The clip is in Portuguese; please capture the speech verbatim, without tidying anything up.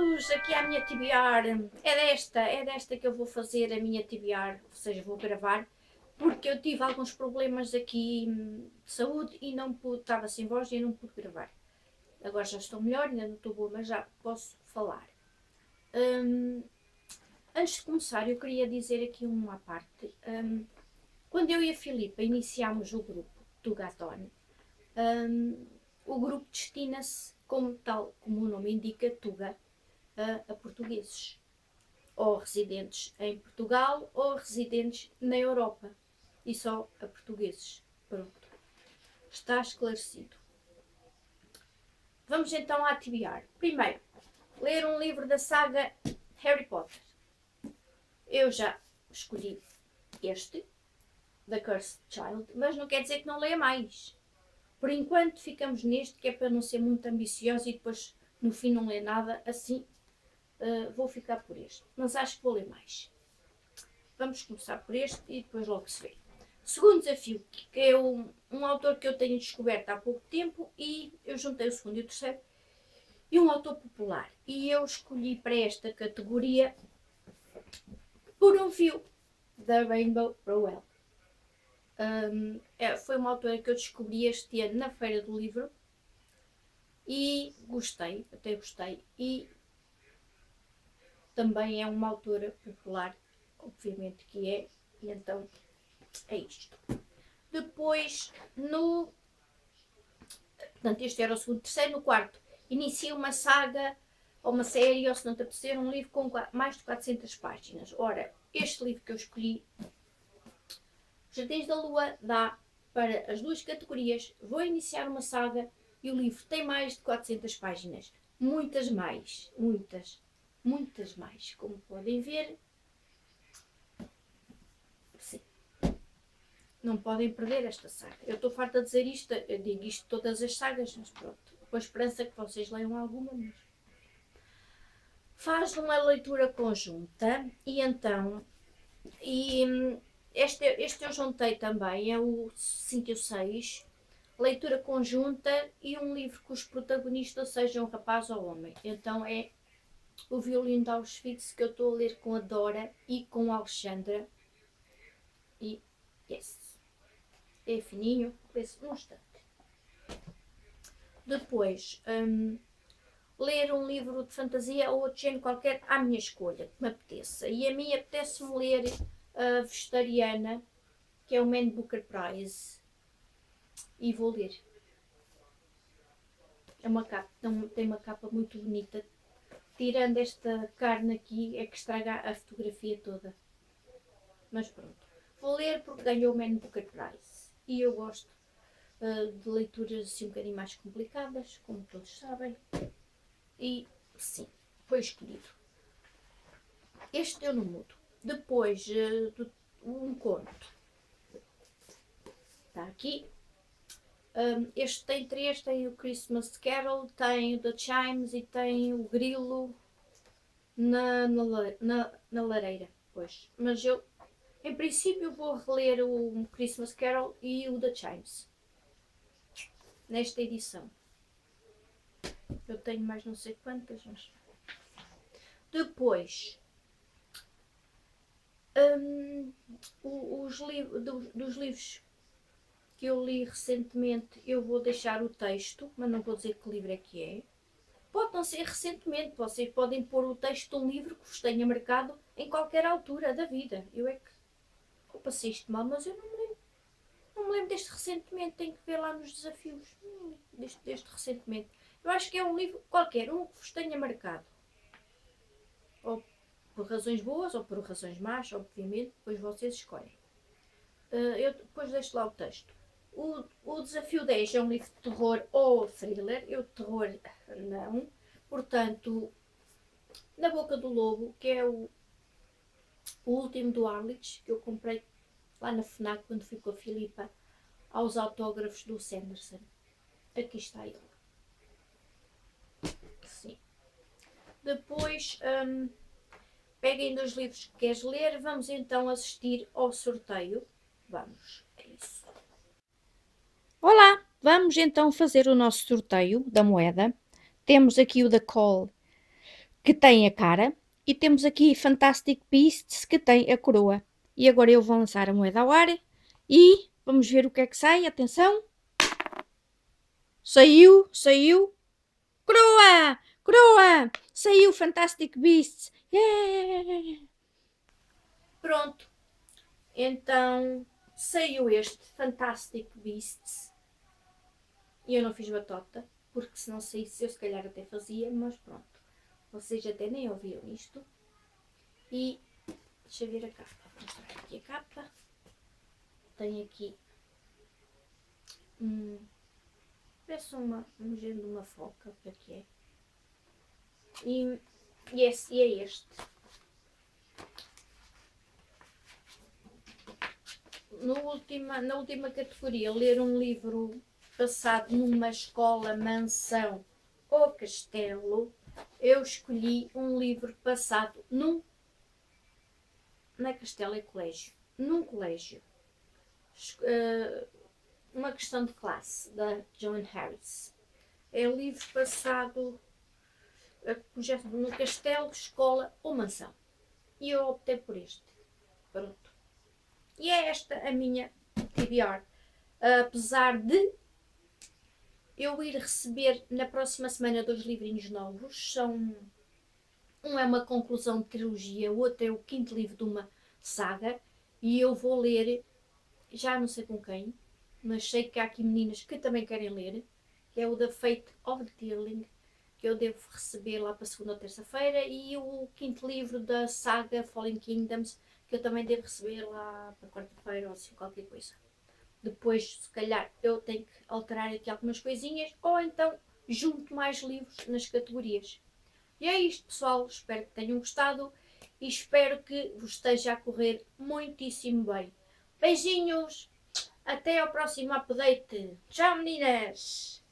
Bem-vindos aqui à minha T B R. É desta, é desta que eu vou fazer a minha T B R, ou seja, vou gravar, porque eu tive alguns problemas aqui de saúde e não pude, estava sem voz e eu não pude gravar. Agora já estou melhor, ainda não estou boa, mas já posso falar. Hum, antes de começar, eu queria dizer aqui uma parte. Hum, quando eu e a Filipa iniciámos o grupo Tugaton, hum, o grupo destina-se, como tal, como o nome indica, Tuga, a, a portugueses, ou residentes em Portugal ou residentes na Europa, e só a portugueses. Pronto, está esclarecido. Vamos então à T B R. Primeiro, ler um livro da saga Harry Potter. Eu já escolhi este, The Cursed Child, mas não quer dizer que não leia mais. Por enquanto ficamos neste, que é para não ser muito ambicioso e depois no fim não ler nada. Assim uh, vou ficar por este, mas acho que vou ler mais. Vamos começar por este e depois logo se vê. Segundo desafio, que é um, um autor que eu tenho descoberto há pouco tempo, e eu juntei o segundo e o terceiro, e um autor popular. E eu escolhi para esta categoria Por um Fio, da Rainbow Rowell. Um, é, foi uma autora que eu descobri este ano na Feira do Livro e gostei, até gostei, e também é uma autora popular, obviamente que é, e então é isto. Depois, no... Portanto, este era o segundo, terceiro, no quarto, inicia uma saga, ou uma série, ou se não te apetecer, um livro com mais de quatrocentas páginas. Ora, este livro que eu escolhi, Jardins da Lua, dá para as duas categorias. Vou iniciar uma saga e o livro tem mais de quatrocentas páginas. Muitas mais, muitas, muitas mais. Como podem ver, sim. Não podem perder esta saga. Eu estou farta de dizer isto, eu digo isto de todas as sagas, mas pronto. Com a esperança que vocês leiam alguma, mas... Faz uma leitura conjunta e então... E, Este, este eu juntei também, é o cinco e o seis, leitura conjunta e um livro que os protagonistas sejam rapaz ou homem. Então é o Violino de Auschwitz, que eu estou a ler com a Dora e com a Alexandra. E yes, é fininho, lê-se num instante. Depois, um, ler um livro de fantasia ou outro género qualquer à minha escolha, que me apeteça. E a mim apetece-me ler a Vegetariana, que é o Man Booker Prize, e vou ler. É uma capa, tem uma capa muito bonita, tirando esta carne aqui, é que estraga a fotografia toda, mas pronto, vou ler porque ganhou o Man Booker Prize, e eu gosto uh, de leituras assim um bocadinho mais complicadas, como todos sabem, e sim, foi escolhido. Este eu não mudo. Depois, uh, um conto, está aqui. Um, este tem três, tem o Christmas Carol, tem o The Chimes e tem o Grilo na, na, na, na lareira. Pois. Mas eu, em princípio, vou reler o Christmas Carol e o The Chimes nesta edição. Eu tenho mais não sei quantas, mas... Depois... Um, os li dos, dos livros que eu li recentemente, eu vou deixar o texto, mas não vou dizer que livro é que é. Pode não ser recentemente, vocês podem pôr o texto de um livro que vos tenha marcado em qualquer altura da vida. Eu é que eu passei isto mal, mas eu não me lembro, não me lembro deste recentemente, tenho que ver lá nos desafios, hum, deste, deste recentemente. Eu acho que é um livro qualquer, um que vos tenha marcado. Ou por razões boas ou por razões más, obviamente, depois vocês escolhem. Uh, eu depois deixo lá o texto. O, o desafio dez é um livro de terror ou thriller. Eu de terror não. Portanto, Na Boca do Lobo, que é o, o último do Harlitz, que eu comprei lá na FNAC quando fui com a Filipa aos autógrafos do Sanderson. Aqui está ele. Sim. Depois... Um, Peguem dos livros que queres ler, vamos então assistir ao sorteio. Vamos, é isso. Olá, vamos então fazer o nosso sorteio da moeda. Temos aqui o da Call que tem a cara, e temos aqui Fantastic Beasts, que tem a coroa. E agora eu vou lançar a moeda ao ar e vamos ver o que é que sai. Atenção! Saiu, saiu. Coroa! Coroa! Saiu Fantastic Beasts! Yeah! Pronto. Então, saiu este Fantastic Beasts. E eu não fiz batota, porque se não saísse eu se calhar até fazia, mas pronto. Vocês até nem ouviram isto. E deixa eu ver a capa. Vou mostrar aqui a capa. Tem aqui hum, parece uma, um género de uma foca, o que é que é? E, e, esse, e é este. No última, na última categoria, ler um livro passado numa escola, mansão ou castelo, eu escolhi um livro passado num na castelo e colégio, num colégio. Uh, uma questão de classe, da Joan Harris. É o livro passado uh, no castelo, escola ou mansão. E eu optei por este. Pronto. E é esta a minha T B R. Uh, apesar de eu ir receber na próxima semana dois livrinhos novos. São, um é uma conclusão de trilogia, o outro é o quinto livro de uma saga. E eu vou ler, já não sei com quem, mas sei que há aqui meninas que também querem ler, que é o The Fate of the Tearling, que eu devo receber lá para segunda ou terça-feira, e o quinto livro da saga Fallen Kingdoms, que eu também devo receber lá para quarta-feira ou assim, qualquer coisa. Depois, se calhar, eu tenho que alterar aqui algumas coisinhas, ou então junto mais livros nas categorias. E é isto, pessoal. Espero que tenham gostado e espero que vos esteja a correr muitíssimo bem. Beijinhos! Até ao próximo update. Tchau, meninas!